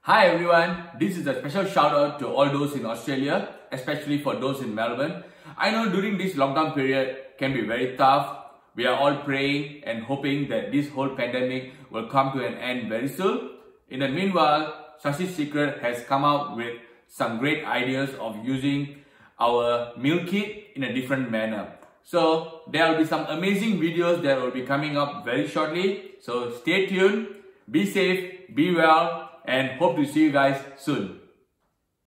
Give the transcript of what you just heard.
Hi everyone, this is a special shout out to all those in Australia, especially for those in Melbourne. I know during this lockdown period can be very tough. We are all praying and hoping that this whole pandemic will come to an end very soon. In the meanwhile, Shashi's Secret has come out with some great ideas of using our meal kit in a different manner. So there will be some amazing videos that will be coming up very shortly. So stay tuned, be safe, be well, and hope to see you guys soon.